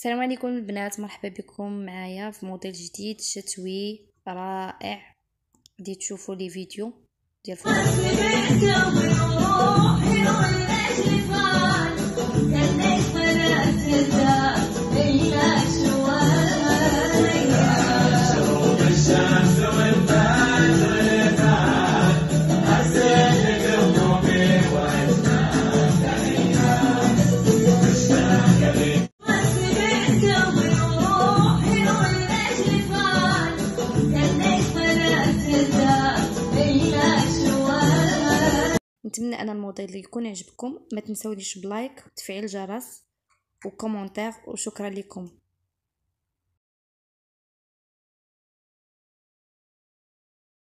السلام عليكم البنات، مرحبا بكم معايا في موديل جديد شتوي رائع. غادي تشوفوا لي فيديو ديال نتمنى ان الموديل يكون عجبكم. ما تنساوليش بلايك وتفعيل الجرس وكومونتير، وشكرا لكم.